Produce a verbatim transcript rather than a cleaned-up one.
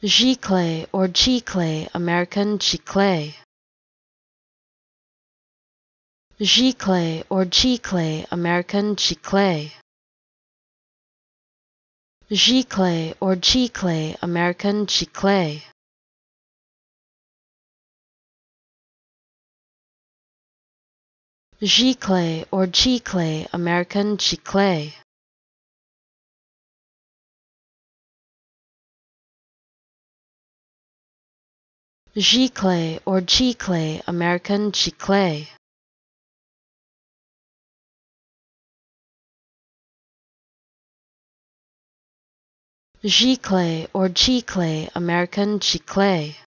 Giclee or Giclee, American Giclee. Giclee or Giclee, American Giclee. Giclee or Giclee, American Giclee. Giclee or Giclee, American Giclee. Giclee or Giclee, American Giclee. Giclee or Giclee, American Giclee.